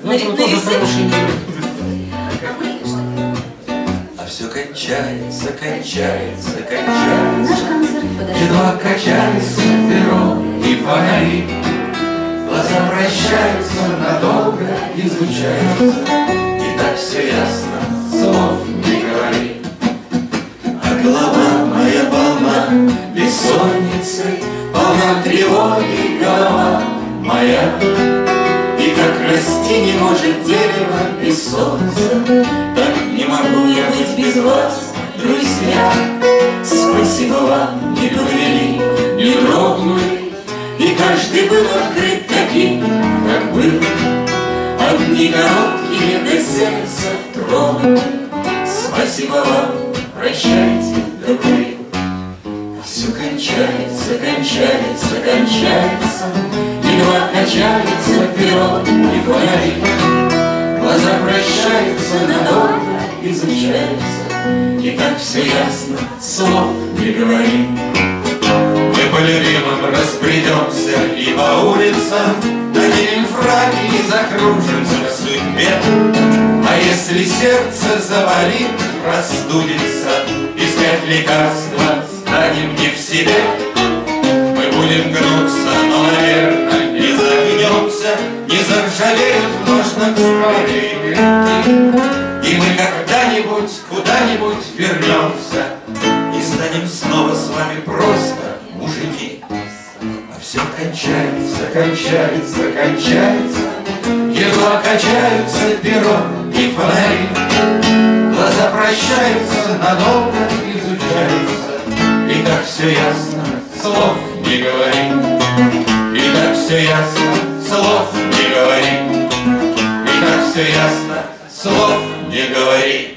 А все кончается, кончается, кончается. Едва качается перо и фонари. Глаза прощаются надолго, изучаются. И так все ясно, слов не говори. А голова моя полна бессонницей, полна тревоги голова моя. И как расти не может дерево без солнца, так не могу я быть без вас, друзья. Спасибо вам, не подвели, не дрогнули, и каждый был открыт таким, как был. Одни короткие до сердца тронули. Спасибо вам, прощайте, добры. Все кончается, кончается, кончается. Едва качается перо и фонари. Глаза прощаются надолго, изучаются. И так все ясно, слов не говори. Мы по любимым разбредемся и по улицам, наденем фраки и закружимся в судьбе. А если сердце заболит, простудится, искать лекарства станем не в себе. Мы будем гнуться, но, наверное, не загнемся, не заржавеют в ножнах сковородки. И мы когда-нибудь, куда-нибудь вернемся и станем снова с вами просто мужики. А все кончается, кончается, кончается. Едва качаются перо и фонари. Глаза прощаются, надолго изучаются. И так все ясно, слов не говори. И так все ясно, слов не говори. И так все ясно, слов не говори.